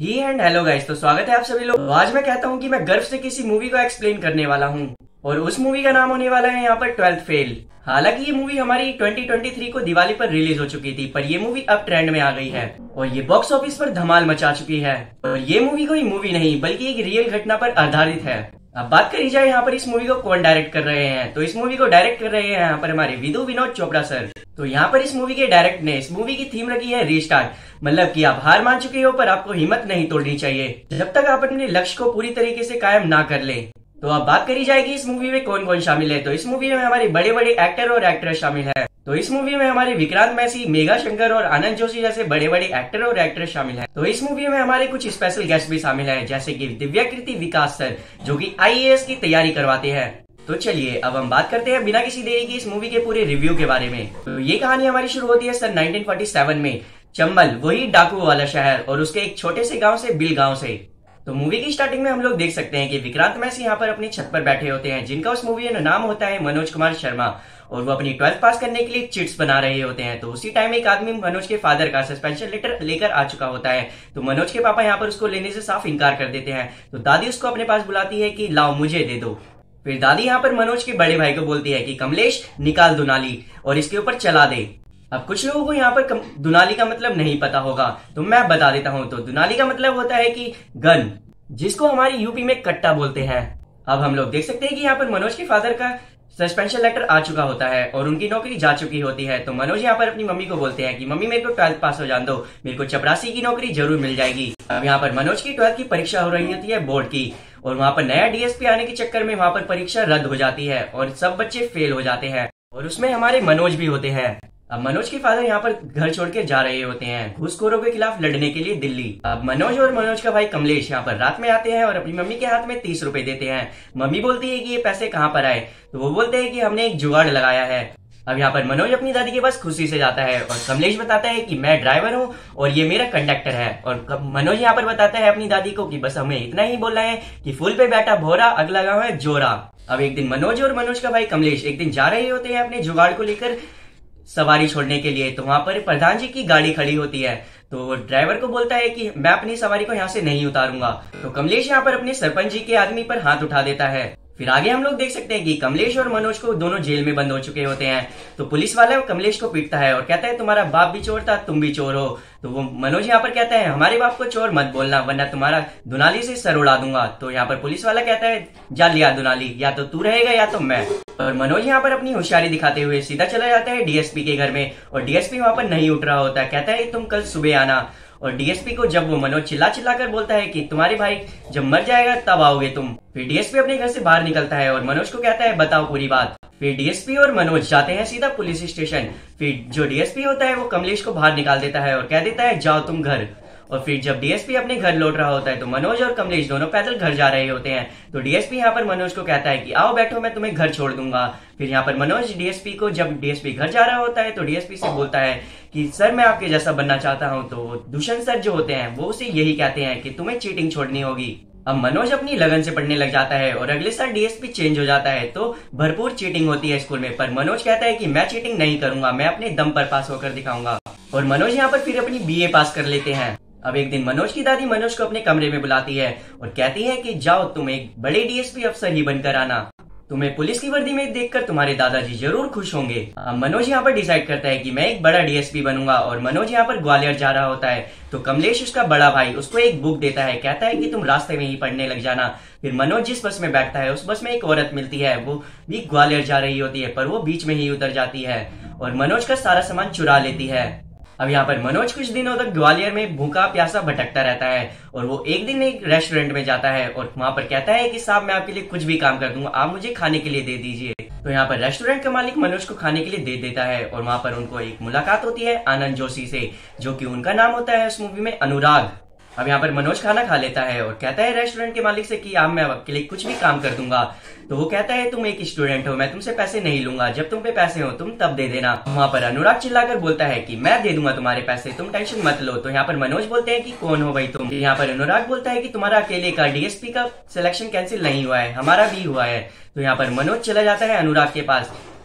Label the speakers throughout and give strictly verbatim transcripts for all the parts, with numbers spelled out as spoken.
Speaker 1: He and hello guys, तो स्वागत है आप सभी लोग। तो आज मैं कहता हूँ कि मैं गर्व से किसी मूवी को एक्सप्लेन करने वाला हूँ और उस मूवी का नाम होने वाला है यहाँ पर ट्वेल्थ फेल। हालांकि ये मूवी हमारी ट्वेंटी ट्वेंटी थ्री को दिवाली पर रिलीज हो चुकी थी, पर ये मूवी अब ट्रेंड में आ गई है और ये बॉक्स ऑफिस पर धमाल मचा चुकी है। और ये मूवी कोई मूवी नहीं बल्कि एक रियल घटना पर आधारित है। अब बात करी जाए यहाँ पर इस मूवी को कौन डायरेक्ट कर रहे हैं, तो इस मूवी को डायरेक्ट कर रहे हैं यहाँ पर हमारे विदु विनोद चोपड़ा सर। तो यहाँ पर इस मूवी के डायरेक्ट ने इस मूवी की थीम रखी है रीस्टार्ट, मतलब कि आप हार मान चुके हो पर आपको हिम्मत नहीं तोड़नी चाहिए जब तक आप अपने लक्ष्य को पूरी तरीके से कायम ना कर ले। तो अब बात करी जाएगी इस मूवी में कौन कौन शामिल है, तो इस मूवी में हमारे बड़े बड़े एक्टर और एक्ट्रेस शामिल है। तो इस मूवी में हमारे विक्रांत मैसी, मेघा शंकर और आनंद जोशी जैसे बड़े बड़े एक्टर और एक्ट्रेस शामिल हैं। तो इस मूवी में हमारे कुछ स्पेशल गेस्ट भी शामिल हैं, जैसे कि दिव्याकृति विकास सर जो कि आई ए एस की तैयारी करवाते हैं। तो चलिए अब हम बात करते हैं बिना किसी देरी की इस मूवी के पूरे रिव्यू के बारे में। तो ये कहानी हमारी शुरू होती है सन नाइनटीन फोर्टी सेवन में, चंबल वही डाकू वाला शहर और उसके एक छोटे से गांव से बिल गांव से। तो मूवी की स्टार्टिंग में हम लोग देख सकते हैं कि विक्रांत मैसी यहाँ पर अपनी छत पर बैठे होते हैं, जिनका उस मूवी में नाम होता है मनोज कुमार शर्मा, और वो अपनी ट्वेल्थ पास करने के लिए चिट्स बना रहे होते हैं। तो उसी टाइम एक आदमी मनोज के फादर का सस्पेंशन लेटर लेकर आ चुका होता है। तो मनोज के पापा यहाँ पर उसको लेने से साफ इनकार कर देते हैं। तो दादी उसको अपने पास बुलाती है कि लाओ मुझे दे दो। फिर दादी यहाँ पर मनोज के बड़े भाई को बोलती है कि कमलेश निकाल दुनाली और इसके ऊपर चला दे। अब कुछ लोगों को यहाँ पर दुनाली का मतलब नहीं पता होगा, तो मैं बता देता हूँ। तो दुनाली का मतलब होता है कि गन, जिसको हमारी यूपी में कट्टा बोलते हैं। अब हम लोग देख सकते हैं कि यहाँ पर मनोज के फादर का सस्पेंशन लेटर आ चुका होता है और उनकी नौकरी जा चुकी होती है। तो मनोज यहाँ पर अपनी मम्मी को बोलते हैं कि मम्मी मेरे को ट्वेल्थ पास हो जान दो, मेरे को चपरासी की नौकरी जरूर मिल जाएगी। अब यहाँ पर मनोज की ट्वेल्थ की परीक्षा हो रही होती है बोर्ड की, और वहाँ पर नया डी एस पी आने के चक्कर में वहाँ पर परीक्षा रद्द हो जाती है और सब बच्चे फेल हो जाते हैं, और उसमें हमारे मनोज भी होते हैं। अब मनोज के फादर यहाँ पर घर छोड़ के जा रहे होते हैं घूसखोरों के खिलाफ लड़ने के लिए दिल्ली। अब मनोज और मनोज का भाई कमलेश यहाँ पर रात में आते हैं और अपनी मम्मी के हाथ में तीस रुपए देते हैं। मम्मी बोलती है कि ये पैसे कहाँ पर आए, तो वो बोलते हैं कि हमने एक जुगाड़ लगाया है। अब यहाँ पर मनोज अपनी दादी के पास खुशी से जाता है और कमलेश बताता है कि मैं ड्राइवर हूँ और ये मेरा कंडक्टर है। और मनोज यहाँ पर बताता है अपनी दादी को कि बस हमें इतना ही बोलना है कि फूल पे बैठा भोरा, अगला गाँव है जोरा। अब एक दिन मनोज और मनोज का भाई कमलेश एक दिन जा रहे होते हैं अपने जुगाड़ को लेकर सवारी छोड़ने के लिए। तो वहां पर प्रधान जी की गाड़ी खड़ी होती है, तो ड्राइवर को बोलता है कि मैं अपनी सवारी को यहाँ से नहीं उतारूंगा। तो कमलेश यहाँ पर अपने सरपंच जी के आदमी पर हाथ उठा देता है। फिर आगे हम लोग देख सकते हैं कि कमलेश और मनोज को दोनों जेल में बंद हो चुके होते हैं। तो पुलिस वाला कमलेश को पीटता है और कहता है तुम्हारा बाप भी चोर था, तुम भी चोर हो। तो वो मनोज यहाँ पर कहता है हमारे बाप को चोर मत बोलना वरना तुम्हारा दुनाली से सर उड़ा दूंगा। तो यहाँ पर पुलिस वाला कहता है जा लिया दुनाली, या तो तू रहेगा या तो मैं। और मनोज यहाँ पर अपनी होशियारी दिखाते हुए सीधा चला जाता है डी एस पी के घर में, और डी एस पी वहां पर नहीं उठ रहा होता, कहता है तुम कल सुबह आना। और डी एस पी को जब वो मनोज चिल्ला चिल्ला कर बोलता है कि तुम्हारे भाई जब मर जाएगा तब आओगे तुम। फिर डी एस पी अपने घर से बाहर निकलता है और मनोज को कहता है बताओ पूरी बात। फिर डी एस पी और मनोज जाते हैं सीधा पुलिस स्टेशन। फिर जो डी एस पी होता है वो कमलेश को बाहर निकाल देता है और कह देता है जाओ तुम घर। और फिर जब डी एस पी अपने घर लौट रहा होता है तो मनोज और कमलेश दोनों पैदल घर जा रहे होते हैं। तो डी एस पी यहाँ पर मनोज को कहता है कि आओ बैठो मैं तुम्हें घर छोड़ दूंगा। फिर यहाँ पर मनोज डी एस पी को जब डी एस पी घर जा रहा होता है तो डी एस पी से बोलता है कि सर मैं आपके जैसा बनना चाहता हूँ। तो दुष्यंत सर जो होते हैं वो उसे यही कहते हैं कि तुम्हें चीटिंग छोड़नी होगी। अब मनोज अपनी लगन से पढ़ने लग जाता है और अगले साल डी एस पी चेंज हो जाता है तो भरपूर चीटिंग होती है स्कूल में, पर मनोज कहता है कि मैं चीटिंग नहीं करूंगा, मैं अपने दम पर पास होकर दिखाऊंगा। और मनोज यहाँ पर फिर अपनी बी ए पास कर लेते हैं। अब एक दिन मनोज की दादी मनोज को अपने कमरे में बुलाती है और कहती है कि जाओ तुम एक बड़े डी एस पी अफसर ही बनकर आना, तुम्हें पुलिस की वर्दी में देखकर तुम्हारे दादाजी जरूर खुश होंगे। अब मनोज यहाँ पर डिसाइड करता है कि मैं एक बड़ा डी एस पी बनूंगा, और मनोज यहाँ पर ग्वालियर जा रहा होता है। तो कमलेश उसका बड़ा भाई उसको एक बुक देता है, कहता है कि तुम रास्ते में ही पढ़ने लग जाना। फिर मनोज जिस बस में बैठता है उस बस में एक औरत मिलती है, वो भी ग्वालियर जा रही होती है पर वो बीच में ही उतर जाती है और मनोज का सारा सामान चुरा लेती है। अब यहाँ पर मनोज कुछ दिनों तक ग्वालियर में भूखा प्यासा भटकता रहता है और वो एक दिन एक रेस्टोरेंट में जाता है और वहां पर कहता है कि साहब मैं आपके लिए कुछ भी काम कर दूंगा, आप मुझे खाने के लिए दे दीजिए। तो यहाँ पर रेस्टोरेंट का मालिक मनोज को खाने के लिए दे देता है और वहां पर उनको एक मुलाकात होती है आनंद जोशी से, जो कि उनका नाम होता है उस मूवी में अनुराग। अब यहाँ पर मनोज खाना खा लेता है और कहता है रेस्टोरेंट के मालिक से कि आप मैं आपके लिए कुछ भी काम कर दूंगा। तो वो कहता है तुम एक स्टूडेंट हो, मैं तुमसे पैसे नहीं लूंगा, जब तुम पे पैसे हो तुम तब दे देना। वहाँ पर अनुराग चिल्लाकर बोलता है कि मैं दे दूंगा तुम्हारे पैसे, तुम टेंशन मत लो। तो यहाँ पर मनोज बोलते हैं कि कौन हो भाई तुम। यहाँ पर अनुराग बोलता है कि तुम्हारा अकेले का डी एस पी का सिलेक्शन कैंसिल नहीं हुआ है, हमारा भी हुआ है। तो यहाँ पर मनोज चला जाता है अनुराग के पास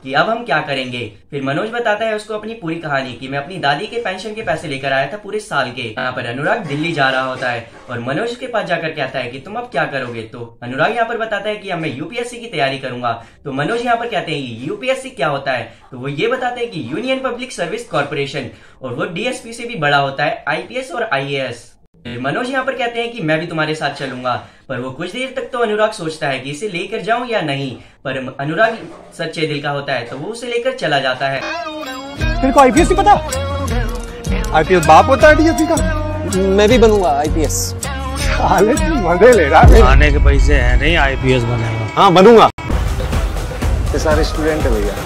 Speaker 1: कि अब हम क्या करेंगे। फिर मनोज बताता है उसको अपनी पूरी कहानी कि मैं अपनी दादी के पेंशन के पैसे लेकर आया था पूरे साल के। यहाँ पर अनुराग दिल्ली जा रहा होता है और मनोज के पास जाकर कहता है कि तुम अब क्या करोगे। तो अनुराग यहाँ पर बताता है कि अब मैं यूपीएससी की तैयारी करूंगा। तो मनोज यहाँ पर कहते हैं यूपीएससी क्या होता है। तो वो ये बताते हैं कि यूनियन पब्लिक सर्विस कॉर्पोरेशन, और वो डीएसपी से भी बड़ा होता है, आईपीएस और आईएएस। मनोज यहाँ पर कहते हैं कि मैं भी तुम्हारे साथ चलूंगा। पर वो कुछ देर तक तो अनुराग सोचता है कि इसे लेकर जाऊं या नहीं, पर अनुराग सच्चे दिल का होता है तो वो उसे लेकर चला जाता है।
Speaker 2: तेरे को आईपीएस नहीं पता? आईपीएस बाप होता है डीएसपी का।
Speaker 3: मैं भी बनूंगा आईपीएस।
Speaker 2: साले मजे ले रहा है।
Speaker 4: आने के पैसे हैं नहीं, आईपीएस बनेगा।
Speaker 2: हाँ बनूंगा। ये सारे स्टूडेंट है भैया,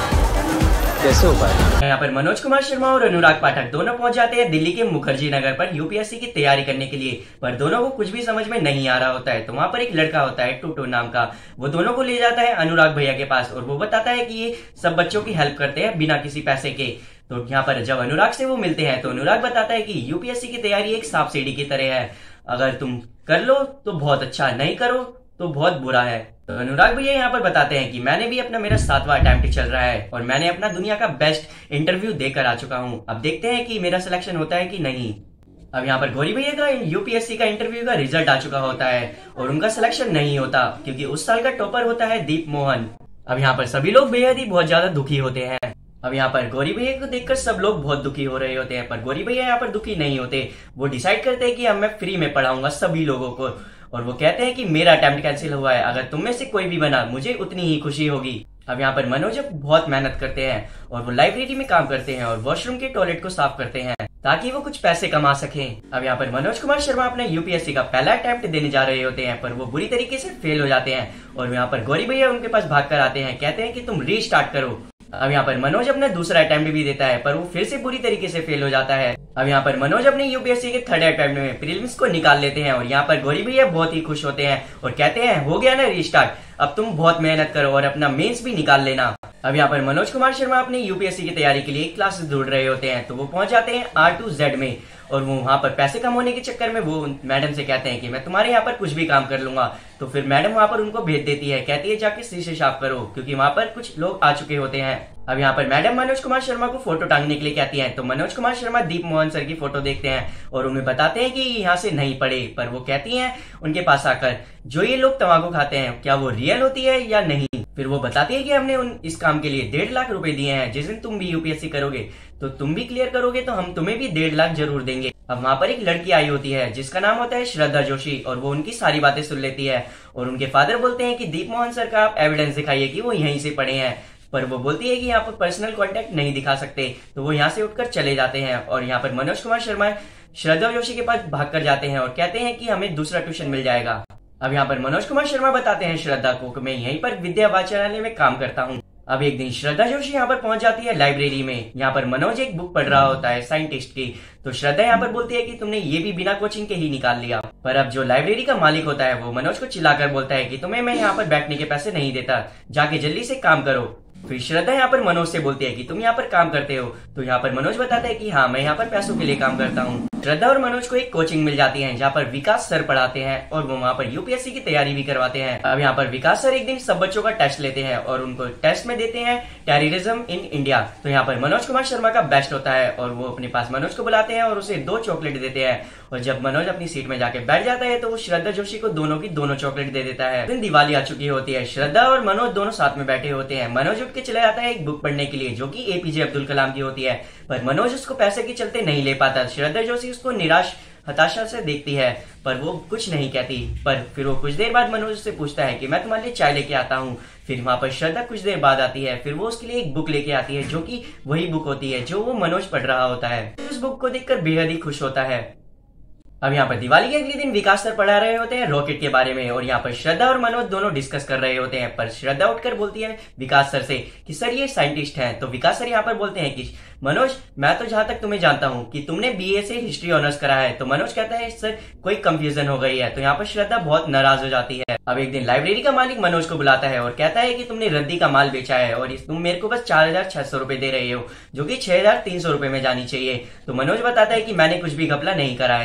Speaker 2: कैसे हो पाएगा?
Speaker 1: यहाँ पर मनोज कुमार शर्मा और अनुराग पाठक दोनों पहुंच जाते हैं दिल्ली के मुखर्जी नगर पर यूपीएससी की तैयारी करने के लिए। पर दोनों को कुछ भी समझ में नहीं आ रहा होता है। तो वहाँ पर एक लड़का होता है टूटू नाम का, वो दोनों को ले जाता है अनुराग भैया के पास और वो बताता है कि ये सब बच्चों की हेल्प करते हैं बिना किसी पैसे के। तो यहाँ पर जब अनुराग से वो मिलते हैं तो अनुराग बताता है कि यूपीएससी की तैयारी एक सांप सीढ़ी की तरह है, अगर तुम कर लो तो बहुत अच्छा, नहीं करो तो बहुत बुरा है। तो अनुराग भैया यहाँ पर बताते हैं कि मैंने भी अपना मेरा सातवां अटेम्प्ट चल रहा है और मैंने अपना दुनिया का बेस्ट इंटरव्यू देकर आ चुका हूँ। अब देखते हैं कि मेरा सिलेक्शन होता है कि नहीं। अब यहाँ पर गौरी भैया का यूपीएससी का इंटरव्यू का रिजल्ट आ चुका होता है और उनका सिलेक्शन नहीं होता क्योंकि उस साल का टॉपर होता है दीप मोहन। अब यहाँ पर सभी लोग बेहद ही बहुत ज्यादा दुखी होते हैं। अब यहाँ पर गौरी भैया को देखकर सब लोग बहुत दुखी हो रहे होते हैं, पर गौरी भैया यहाँ पर दुखी नहीं होते। वो डिसाइड करते हैं कि अब मैं फ्री में पढ़ाऊंगा सभी लोगों को, और वो कहते हैं कि मेरा अटेम्प्ट कैंसिल हुआ है, अगर तुम में से कोई भी बना मुझे उतनी ही खुशी होगी। अब यहाँ पर मनोज बहुत मेहनत करते हैं और वो लाइब्रेरी में काम करते हैं और वॉशरूम के टॉयलेट को साफ करते हैं ताकि वो कुछ पैसे कमा सकें। अब यहाँ पर मनोज कुमार शर्मा अपने यूपीएससी का पहला अटेम्प्ट देने जा रहे होते हैं, पर वो बुरी तरीके से फेल हो जाते हैं और यहाँ पर गौरी भैया उनके पास भाग कर आते हैं, कहते हैं कि तुम रीस्टार्ट करो। अब यहाँ पर मनोज अपना दूसरा अटेम्प्ट भी देता है पर वो फिर से बुरी तरीके से फेल हो जाता है। अब यहाँ पर मनोज अपने यूपीएससी के थर्ड अटेम्प्ट में प्रीलिम्स को निकाल लेते हैं और यहाँ पर गौरी भैया बहुत ही खुश होते हैं और कहते हैं हो गया ना रीस्टार्ट, अब तुम बहुत मेहनत करो और अपना मेंस भी निकाल लेना। अब यहाँ पर मनोज कुमार शर्मा अपनी यूपीएससी की तैयारी के लिए क्लासेस ढूंढ रहे होते हैं, तो वो पहुंच जाते हैं आर टू जेड में और वो वहाँ पर पैसे कम होने के चक्कर में वो मैडम से कहते हैं कि मैं तुम्हारे यहाँ पर कुछ भी काम कर लूंगा। तो फिर मैडम वहाँ पर उनको भेज देती है, कहती है जाके शीशे साफ करो क्योंकि वहाँ पर कुछ लोग आ चुके होते हैं। अब यहाँ पर मैडम मनोज कुमार शर्मा को फोटो टांगने के लिए कहती हैं, तो मनोज कुमार शर्मा दीप मोहन सर की फोटो देखते हैं और उन्हें बताते हैं कि यहाँ से नहीं पढ़े, पर वो कहती हैं उनके पास आकर जो ये लोग तंबाकू खाते हैं क्या वो रियल होती है या नहीं। फिर वो बताती है कि हमने उन इस काम के लिए डेढ़ लाख रुपए दिए हैं, जिस दिन तुम भी यूपीएससी करोगे तो तुम भी क्लियर करोगे तो हम तुम्हें भी डेढ़ लाख जरूर देंगे। अब वहाँ पर एक लड़की आई होती है जिसका नाम होता है श्रद्धा जोशी और वो उनकी सारी बातें सुन लेती है और उनके फादर बोलते हैं कि दीप मोहन सर का आप एविडेंस दिखाइए कि वो यहीं से पढ़े हैं, पर वो बोलती है कि यहाँ पर पर्सनल कांटेक्ट नहीं दिखा सकते। तो वो यहाँ से उठकर चले जाते हैं और यहाँ पर मनोज कुमार शर्मा श्रद्धा जोशी के पास भाग कर जाते हैं और कहते हैं कि हमें दूसरा ट्यूशन मिल जाएगा। अब यहाँ पर मनोज कुमार शर्मा बताते हैं श्रद्धा को कि मैं यहीं पर विद्या वाचनालय में काम करता हूँ। अब एक दिन श्रद्धा जोशी यहाँ पर पहुंच जाती है लाइब्रेरी में। यहाँ पर मनोज एक बुक पढ़ रहा होता है साइंटिस्ट की, तो श्रद्धा यहाँ पर बोलती है कि तुमने ये भी बिना कोचिंग के ही निकाल लिया। पर अब जो लाइब्रेरी का मालिक होता है वो मनोज को चिल्लाकर बोलता है कि तुम्हें मैं यहाँ पर बैठने के पैसे नहीं देता, जाके जल्दी से काम करो। फिर श्रद्धा यहाँ पर मनोज से बोलती है कि तुम यहाँ पर काम करते हो, तो यहाँ पर मनोज बताता है कि हाँ मैं यहाँ पर पैसों के लिए काम करता हूँ। श्रद्धा और मनोज को एक कोचिंग मिल जाती है जहाँ पर विकास सर पढ़ाते हैं और वो वहाँ पर यूपीएससी की तैयारी भी करवाते हैं। अब यहाँ पर विकास सर एक दिन सब बच्चों का टेस्ट लेते हैं और उनको टेस्ट में देते हैं टेररिज्म इन इंडिया। तो यहाँ पर मनोज कुमार शर्मा का बेस्ट होता है और वो अपने पास मनोज को बुलाते हैं और उसे दो चॉकलेट देते हैं और जब मनोज अपनी सीट में जाके बैठ जाता है तो वो श्रद्धा जोशी को दोनों की दोनों चॉकलेट दे देता है। दिन दिवाली आ चुकी होती है, श्रद्धा और मनोज दोनों साथ में बैठे होते हैं। मनोज उठ के चला जाता है एक बुक पढ़ने के लिए जो कि एपीजे अब्दुल कलाम की होती है, पर मनोज उसको पैसे के चलते नहीं ले पाता। श्रद्धा जोशी उसको निराश हताशा से देखती है पर वो कुछ नहीं कहती। पर फिर वो कुछ देर बाद मनोज से पूछता है कि मैं तुम्हारे लिए चाय लेके आता हूँ। फिर वहाँ पर श्रद्धा कुछ देर बाद आती है, फिर वो उसके लिए एक बुक लेके आती है जो कि वही बुक होती है जो वो मनोज पढ़ रहा होता है। उस बुक को देखकर बेहद ही खुश होता है। अब यहाँ पर दिवाली के अगले दिन विकास सर पढ़ा रहे होते हैं रॉकेट के बारे में और यहाँ पर श्रद्धा और मनोज दोनों डिस्कस कर रहे होते हैं, पर श्रद्धा उठकर बोलती है विकास सर से कि सर ये साइंटिस्ट हैं। तो विकास सर यहाँ पर बोलते हैं कि मनोज मैं तो जहां तक तुम्हें जानता हूँ कि तुमने बीए से हिस्ट्री ऑनर्स करा है। तो मनोज कहता है सर कोई कंफ्यूजन हो गई है। तो यहाँ पर श्रद्धा बहुत नाराज हो जाती है। अब एक दिन लाइब्रेरी का मालिक मनोज को बुलाता है और कहता है कि तुमने रद्दी का माल बेचा है और तुम मेरे को बस चार हजार छह सौ रुपए दे रहे हो जो कि छह हजार तीन सौ रुपए में जानी चाहिए। तो मनोज बताता है कि मैंने कुछ भी घपला नहीं करा है। तो यहाँ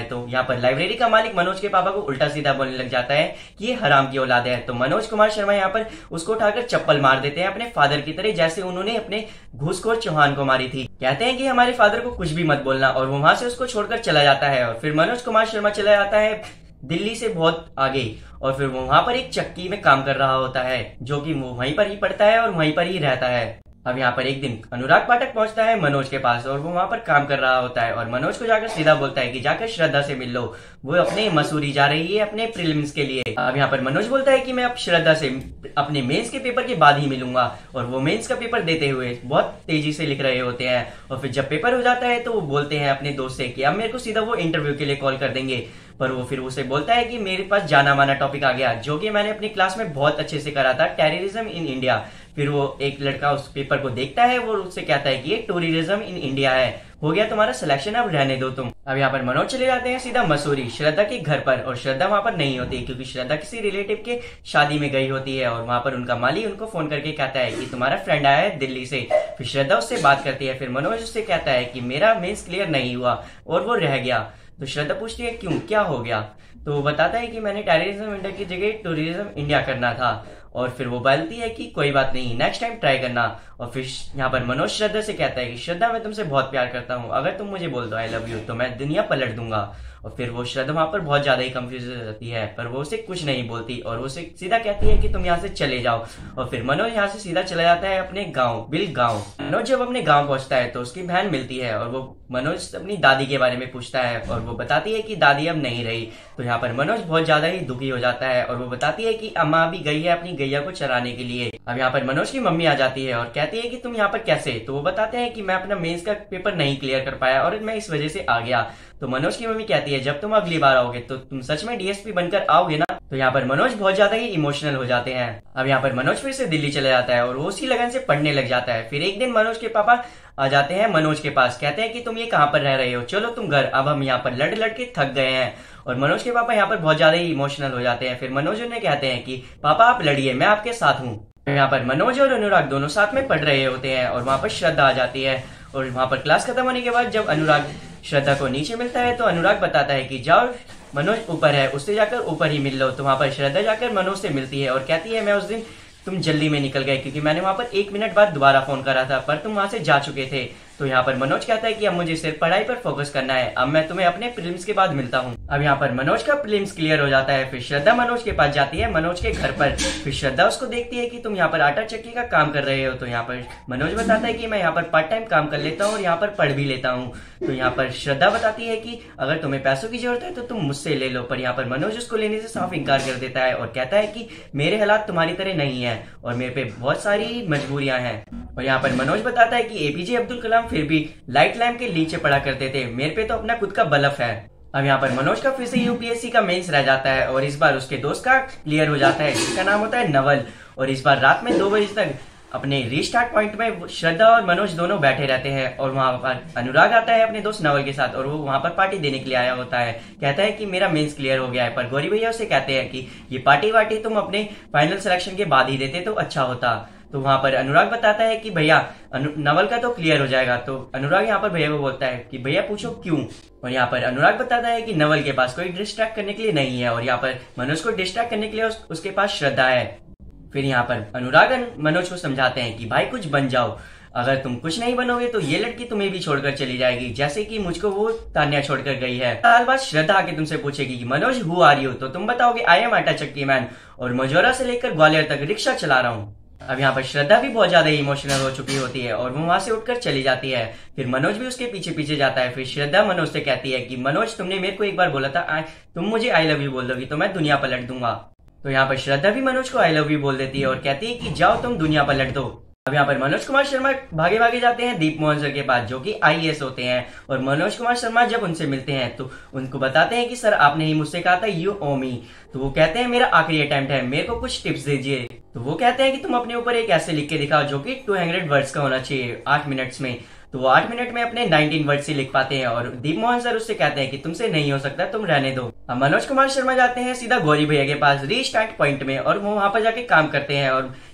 Speaker 1: यहाँ पर लाइब्रेरी का मालिक मनोज के पापा को उल्टा सीधा बोलने लग जाता है कि ये हराम की औलाद है। तो मनोज कुमार शर्मा यहाँ पर उसको उठाकर चप्पल मार देते हैं अपने फादर की तरह, जैसे उन्होंने अपने घूसखोर चौहान को मारी थी। कहते हैं कि हमारे फादर को कुछ भी मत बोलना, और वो वहां से उसको छोड़कर चला जाता है। और फिर मनोज कुमार शर्मा चला जाता है दिल्ली से बहुत आगे, और फिर वो वहां पर एक चक्की में काम कर रहा होता है, जो कि वो वहीं पर ही पढ़ता है और वहीं पर ही रहता है। अब यहाँ पर एक दिन अनुराग पाठक पहुंचता है मनोज के पास, और वो वहां पर काम कर रहा होता है, और मनोज को जाकर सीधा बोलता है कि जाकर श्रद्धा से मिल लो, वो अपने मसूरी जा रही है अपने प्रीलिम्स के लिए। अब यहाँ पर मनोज बोलता है कि मैं अब श्रद्धा से अपने मेंस के पेपर के बाद ही मिलूंगा, और वो मेंस का पेपर देते हुए बहुत तेजी से लिख रहे होते हैं। और फिर जब पेपर हो जाता है तो वो बोलते हैं अपने दोस्त से कि अब मेरे को सीधा वो इंटरव्यू के लिए कॉल कर देंगे, पर वो फिर उसे बोलता है कि मेरे पास जाना माना टॉपिक आ गया, जो कि मैंने अपनी क्लास में बहुत अच्छे से करा था, टेररिज्म इन इंडिया। फिर वो एक लड़का उस पेपर को देखता है, वो उससे कहता है कि ये टूरिज्म इन इंडिया है, हो गया तुम्हारा सिलेक्शन, अब रहने दो तुम। अब यहाँ पर मनोज चले जाते हैं सीधा मसूरी श्रद्धा के घर पर, और श्रद्धा वहां पर नहीं होती क्योंकि श्रद्धा किसी रिलेटिव के शादी में गई होती है, और वहां पर उनका माली उनको फोन करके कहता है कि तुम्हारा फ्रेंड आया है दिल्ली से। फिर श्रद्धा उससे बात करती है, फिर मनोज उससे कहता है कि मेरा मेंस क्लियर नहीं हुआ और वो रह गया। तो श्रद्धा पूछती है क्यों, क्या हो गया? तो वो बताता है कि मैंने टेररिज्म इंडिया की जगह टूरिज्म इंडिया करना था, और फिर वो बोलती है कि कोई बात नहीं, नेक्स्ट टाइम ट्राई करना। और फिर यहाँ पर मनोज श्रद्धा से कहता है कि श्रद्धा मैं तुमसे बहुत प्यार करता हूँ, अगर तुम मुझे बोल दो आई लव यू तो मैं दुनिया पलट दूंगा। और फिर वो श्रद्धा वहां पर बहुत ज्यादा ही कंफ्यूज हो जाती है, पर वो उसे कुछ नहीं बोलती, और वो उसे सीधा कहती है कि तुम यहाँ से चले जाओ। और फिर मनोज यहाँ से सीधा चला जाता है अपने गाँव, बिल गाँव। मनोज जब अपने गाँव पहुंचता है तो उसकी बहन मिलती है, और वो मनोज अपनी दादी के बारे में पूछता है, और वो बताती है कि दादी अब नहीं रही। तो यहाँ पर मनोज बहुत ज्यादा ही दुखी हो जाता है, और वो बताती है कि अम्मा अभी गई है अपनी गैया को चराने के लिए। अब यहाँ पर मनोज की मम्मी आ जाती है और कहती है कि तुम यहाँ पर कैसे? तो वो बताते हैं कि मैं अपना मेंस का पेपर नहीं क्लियर कर पाया और मैं इस वजह से आ गया। तो मनोज की मम्मी कहती है जब तुम अगली बार आओगे तो तुम सच में डीएसपी बनकर आओगे ना? तो यहाँ पर मनोज बहुत ज्यादा ही इमोशनल हो जाते हैं। अब यहाँ पर मनोज फिर से दिल्ली चला जाता है और वो उसी लगन से पढ़ने लग जाता है। फिर एक दिन मनोज के पापा आ जाते हैं मनोज के पास, कहते हैं कि तुम ये कहाँ पर रह रहे हो, चलो तुम घर, अब हम यहाँ पर लड़ लड़ के थक गए हैं। और मनोज के पापा यहाँ पर बहुत ज्यादा ही इमोशनल हो जाते हैं। फिर मनोज उन्हें कहते हैं कि पापा आप लड़िए, मैं आपके साथ हूँ। यहाँ पर मनोज और अनुराग दोनों साथ में पढ़ रहे होते हैं और वहाँ पर श्रद्धा आ जाती है। और वहाँ पर क्लास खत्म होने के बाद जब अनुराग श्रद्धा को नीचे मिलता है तो अनुराग बताता है कि जाओ मनोज ऊपर है, उससे जाकर ऊपर ही मिल लो। तो वहाँ पर श्रद्धा जाकर मनोज से मिलती है और कहती है मैं उस दिन तुम जल्दी में निकल गए क्योंकि मैंने वहाँ पर एक मिनट बाद दोबारा फोन करा था पर तुम वहाँ से जा चुके थे। तो यहाँ पर मनोज कहता है कि अब मुझे सिर्फ पढ़ाई पर फोकस करना है, अब मैं तुम्हें अपने प्रीलिम्स के बाद मिलता हूँ। अब यहाँ पर मनोज का प्रीलिम्स क्लियर हो जाता है। फिर श्रद्धा मनोज के पास जाती है, मनोज के घर पर। फिर श्रद्धा उसको देखती है कि तुम यहाँ पर आटा चक्की का काम कर रहे हो। तो यहाँ पर मनोज बताता है कि मैं यहाँ पर पार्ट टाइम काम कर लेता हूँ और यहाँ पर पढ़ भी लेता हूँ। तो यहाँ पर श्रद्धा बताती है कि अगर तुम्हें पैसों की जरूरत है तो तुम मुझसे ले लो। पर यहाँ पर मनोज उसको लेने से साफ इनकार कर देता है और कहता है कि मेरे हालात तुम्हारी तरह नहीं है और मेरे पे बहुत सारी मजबूरियां हैं। और यहाँ पर मनोज बताता है कि एपीजे अब्दुल कलाम फिर भी लाइट लैम्प के नीचे पढ़ा करते थे, मेरे पे तो अपना खुद का बल्ब है। अब यहाँ पर मनोज का फिर से यूपीएससी का मेंस रह जाता है और इस बार उसके दोस्त का क्लियर हो जाता है जिसका नाम होता है नवल। और इस बार रात में दो बजे तक अपने रीस्टार्ट पॉइंट में श्रद्धा और मनोज दोनों बैठे रहते हैं और वहां पर अनुराग आता है अपने दोस्त नवल के साथ और वो वहां पर पार्टी देने के लिए आया होता है। कहता है कि मेरा मेंस क्लियर हो गया है। पर गौरी भैया उसे कहते हैं कि ये पार्टी वार्टी तुम अपने फाइनल सिलेक्शन के बाद ही देते तो अच्छा होता। तो वहां पर अनुराग बताता है कि भैया नवल का तो क्लियर हो जाएगा। तो अनुराग यहाँ पर भैया को बोलता है कि भैया पूछो क्यों। और यहाँ पर अनुराग बताता है कि नवल के पास कोई डिस्ट्रैक्ट करने के लिए नहीं है और यहाँ पर मनोज को डिस्ट्रैक्ट करने के लिए उस, उसके पास श्रद्धा है। फिर यहाँ पर अनुराग मनोज को समझाते हैं कि भाई कुछ बन जाओ, अगर तुम कुछ नहीं बनोगे तो ये लड़की तुम्हें भी छोड़कर चली जाएगी जैसे कि मुझको वो तान्या छोड़कर गई है। साल बाद श्रद्धा आके तुमसे पूछेगी कि मनोज हु आर यू, तो तुम बताओगे आई एम आटा चक्की मैन और मजोरा से लेकर ग्वालियर तक रिक्शा चला रहा हूँ। अब यहाँ पर श्रद्धा भी बहुत ज्यादा इमोशनल हो चुकी होती है और वो वहां से उठकर चली जाती है। फिर मनोज भी उसके पीछे पीछे जाता है। फिर श्रद्धा मनोज से कहती है कि मनोज तुमने मेरे को एक बार बोला था तुम मुझे आई लव यू बोल दोगी तो मैं दुनिया पलट दूंगा। तो यहाँ पर श्रद्धा भी मनोज को आई लव यू बोल देती है और कहती है कि जाओ तुम दुनिया पलट दो। अब यहाँ पर मनोज कुमार शर्मा भागे भागे जाते हैं दीप मोहन सर के पास जो कि आईएएस होते हैं। और मनोज कुमार शर्मा जब उनसे मिलते हैं तो उनको बताते हैं कि सर आपने ही मुझसे कहा था यू ओ मी। तो वो कहते हैं मेरा आखिरी अटेम्प्ट है, मेरे को कुछ टिप्स दीजिए। तो वो कहते हैं कि तुम अपने ऊपर एक ऐसे लिख के दिखाओ जो कि टू हंड्रेड वर्ड्स का होना चाहिए आठ मिनट्स में। तो वो आठ मिनट में अपने नाइनटीन वर्ड से लिख पाते हैं और दीप मोहन सर उससे कहते हैं कि तुमसे नहीं हो सकता, तुम रहने दो। अब मनोज कुमार शर्मा जाते हैं सीधा गौरी भैया के पास रीस्टार्ट पॉइंट में और वो वहां पर जाके काम करते हैं। और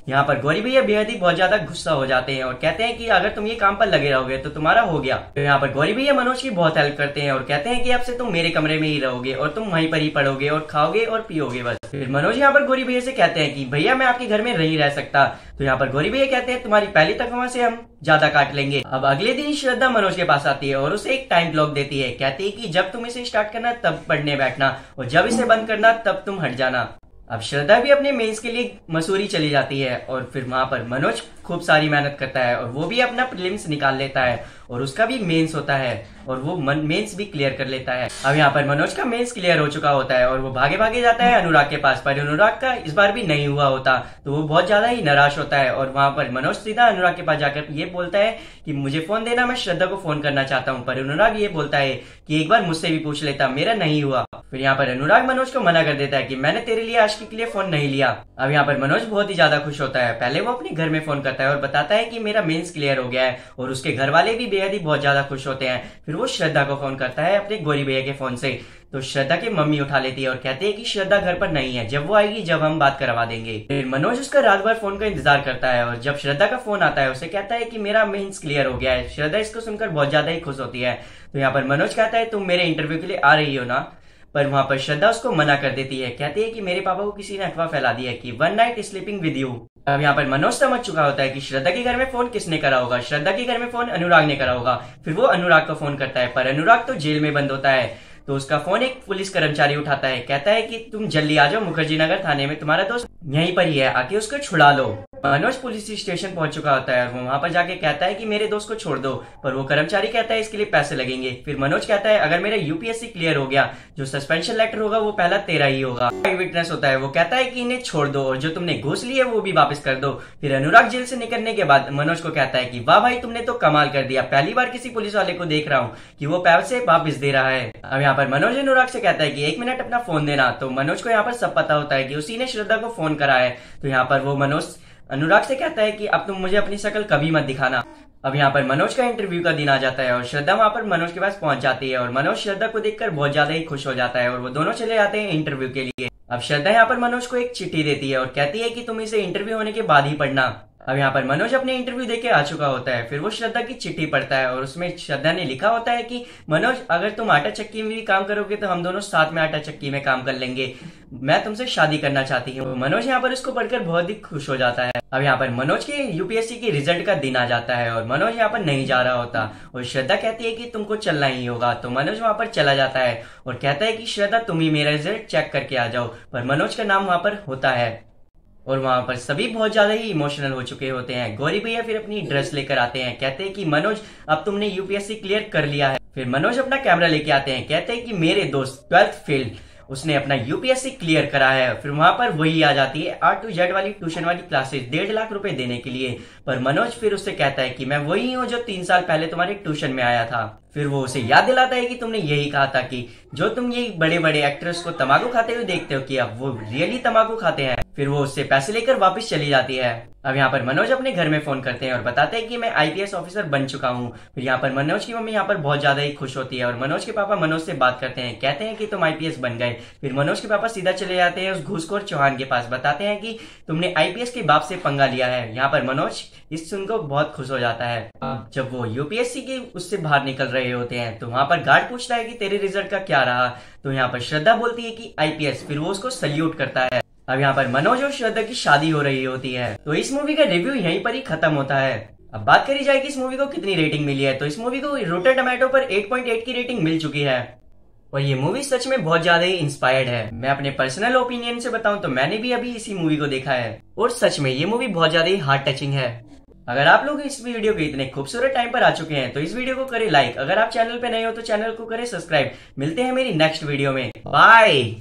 Speaker 1: यहाँ पर गौरी भैया बेहद ही बहुत ज्यादा गुस्सा हो जाते हैं और कहते हैं कि अगर तुम ये काम पर लगे रहोगे तो तुम्हारा हो गया। तो यहाँ पर गौरी भैया मनोज की बहुत हेल्प करते हैं और कहते हैं कि अब से तुम मेरे कमरे में ही रहोगे और तुम वहीं पर ही पढ़ोगे और खाओगे और पियोगे बस। फिर मनोज यहाँ पर गौरी भैया से कहते हैं कि भैया मैं आपके घर में नहीं रह सकता। तो यहाँ पर गौरी भैया कहते हैं तुम्हारी पहली तनख्वाह से हम ज्यादा काट लेंगे। अब अगले दिन श्रद्धा मनोज के पास आती है और उसे एक टाइम ब्लॉक देती है। कहती है कि जब तुम इसे स्टार्ट करना तब पढ़ने बैठना और जब इसे बंद करना तब तुम हट जाना। अब श्रद्धा भी अपने मेंस के लिए मसूरी चली जाती है और फिर वहां पर मनोज खूब सारी मेहनत करता है और वो भी अपना प्रीलिम्स निकाल लेता है और उसका भी मेंस होता है और वो मेंस भी क्लियर कर लेता है। अब यहाँ पर मनोज का मेंस क्लियर हो चुका होता है और वो भागे भागे जाता है अनुराग के पास, पर अनुराग का इस बार भी नहीं हुआ होता। तो वो बहुत ज्यादा ही निराश होता है और वहां पर मनोज सीधा अनुराग के पास जाकर ये बोलता है कि मुझे फोन देना, मैं श्रद्धा को फोन करना चाहता हूँ। पर अनुराग ये बोलता है कि एक बार मुझसे भी पूछ लेता, मेरा नहीं हुआ। फिर यहाँ पर अनुराग मनोज को मना कर देता है कि मैंने तेरे लिए आशिकी के लिए फोन नहीं लिया। अब यहाँ पर मनोज बहुत ही ज्यादा खुश होता है। पहले वो अपने घर में फोन करता है और बताता है कि मेरा मेंस क्लियर हो गया है और उसके घर वाले भी बेहद ही बहुत ज्यादा खुश होते हैं। फिर वो श्रद्धा को फोन करता है अपने गौरी भैया के फोन से। तो श्रद्धा की मम्मी उठा लेती है और कहते हैं कि श्रद्धा घर पर नहीं है, जब वो आएगी जब हम बात करवा देंगे। फिर मनोज उसका रात भर फोन का इंतजार करता है और जब श्रद्धा का फोन आता है उसे कहता है कि मेरा मेंस क्लियर हो गया है। श्रद्धा इसको सुनकर बहुत ज्यादा ही खुश होती है। तो यहाँ पर मनोज कहता है तुम मेरे इंटरव्यू के लिए आ रही हो ना, पर वहां पर श्रद्धा उसको मना कर देती है। कहती है कि मेरे पापा को किसी ने अफवाह फैला दी है कि one night sleeping with you. अब यहाँ पर मनोज समझ चुका होता है कि श्रद्धा के घर में फोन किसने करा होगा। श्रद्धा के घर में फोन अनुराग ने करा होगा। फिर वो अनुराग को फोन करता है, पर अनुराग तो जेल में बंद होता है। तो उसका फोन एक पुलिस कर्मचारी उठाता है, कहता है कि तुम जल्दी आ जाओ मुखर्जी नगर थाने में, तुम्हारा दोस्त यहीं पर ही है, आके उसको छुड़ा लो। मनोज पुलिस स्टेशन पहुंच चुका होता है और वो वहां पर जाके कहता है कि मेरे दोस्त को छोड़ दो, पर वो कर्मचारी कहता है इसके लिए पैसे लगेंगे। फिर मनोज कहता है अगर मेरा यूपीएससी क्लियर हो गया, जो सस्पेंशन लेटर होगा वो पहला तेरा ही होगा। विटनेस होता है, वो कहता है कि इन्हें छोड़ दो और जो तुमने घूस ली है वो भी वापस कर दो। फिर अनुराग जेल से निकलने के बाद मनोज को कहता है कि वाह भाई तुमने तो कमाल कर दिया, पहली बार किसी पुलिस वाले को देख रहा हूँ कि वो पैसे वापस दे रहा है। अब यहाँ पर मनोज अनुराग से कहता है कि एक मिनट अपना फोन देना। तो मनोज को यहाँ पर सब पता होता है कि उसी ने श्रद्धा को फोन करा है। तो यहाँ पर वो मनोज अनुराग से कहता है कि अब तुम मुझे अपनी शक्ल कभी मत दिखाना। अब यहाँ पर मनोज का इंटरव्यू का दिन आ जाता है और श्रद्धा वहां पर मनोज के पास पहुंच जाती है और मनोज श्रद्धा को देखकर बहुत ज्यादा ही खुश हो जाता है और वो दोनों चले जाते हैं इंटरव्यू के लिए। अब श्रद्धा यहाँ पर मनोज को एक चिट्ठी देती है और कहती है कि तुम इसे इंटरव्यू होने के बाद ही पढ़ना। अब यहाँ पर मनोज अपने इंटरव्यू देके आ चुका होता है। फिर वो श्रद्धा की चिट्ठी पढ़ता है और उसमें श्रद्धा ने लिखा होता है कि मनोज अगर तुम आटा चक्की में भी काम करोगे तो हम दोनों साथ में आटा चक्की में काम कर लेंगे, मैं तुमसे शादी करना चाहती हूँ। मनोज यहाँ पर इसको पढ़कर बहुत ही खुश हो जाता है। अब यहाँ पर मनोज के यूपीएससी के रिजल्ट का दिन आ जाता है और मनोज यहाँ पर नहीं जा रहा होता और श्रद्धा कहती है कि तुमको चलना ही होगा। तो मनोज वहाँ पर चला जाता है और कहता है कि श्रद्धा तुम ही मेरा रिजल्ट चेक करके आ जाओ, पर मनोज का नाम वहाँ पर होता है और वहां पर सभी बहुत ज्यादा ही इमोशनल हो चुके होते हैं। गौरी भैया फिर अपनी ड्रेस लेकर आते हैं, कहते हैं कि मनोज अब तुमने यूपीएससी क्लियर कर लिया है। फिर मनोज अपना कैमरा लेके आते हैं, कहते हैं कि मेरे दोस्त ट्वेल्थ फेल, उसने अपना यूपीएससी क्लियर करा है। फिर वहां पर वही आ जाती है आर टू जेड वाली ट्यूशन वाली क्लासेस डेढ़ लाख रुपए देने के लिए, पर मनोज फिर उससे कहता है कि मैं वही हूँ जो तीन साल पहले तुम्हारे ट्यूशन में आया था। फिर वो उसे याद दिलाता है कि तुमने यही कहा था कि जो तुम ये बड़े बड़े एक्टर्स को तंबाकू खाते हुए देखते हो कि अब वो रियली तंबाकू खाते हैं। फिर वो उससे पैसे लेकर वापस चली जाती है। अब यहाँ पर मनोज अपने घर में फोन करते हैं और बताते हैं कि मैं आईपीएस ऑफिसर बन चुका हूँ। फिर यहाँ पर मनोज की मम्मी यहाँ पर बहुत ज्यादा ही खुश होती है और मनोज के पापा मनोज से बात करते हैं, कहते हैं कि तुम आईपीएस बन गए। फिर मनोज के पापा सीधा चले जाते हैं उस घूसखोर चौहान के पास, बताते हैं कि तुमने आईपीएस के बाप से पंगा लिया है। यहाँ पर मनोज इस सुनकर बहुत खुश हो जाता है। जब वो यूपीएससी के उससे बाहर निकल रहे होते हैं तो वहां पर गार्ड पूछता है कि तेरे रिजल्ट का क्या रहा। तो यहाँ पर श्रद्धा बोलती है कि आईपीएस। फिर वो उसको सल्यूट करता है। अब यहाँ पर मनोज और श्रद्धा की शादी हो रही होती है। तो इस मूवी का रिव्यू यहीं पर ही खत्म होता है। अब बात करी जाए कि इस मूवी को कितनी रेटिंग मिली है, तो इस मूवी को रोटेन टोमेटो पर आठ पॉइंट आठ की रेटिंग मिल चुकी है और ये मूवी सच में बहुत ज्यादा ही इंस्पायर्ड है। मैं अपने पर्सनल ओपिनियन से बताऊं तो मैंने भी अभी इसी मूवी को देखा है और सच में ये मूवी बहुत ज्यादा ही हार्ट टचिंग है। अगर आप लोग इस वीडियो के इतने खूबसूरत टाइम पर आ चुके हैं तो इस वीडियो को करें लाइक, अगर आप चैनल पे नए हो तो चैनल को करें सब्सक्राइब। मिलते हैं मेरी नेक्स्ट वीडियो में, बाय।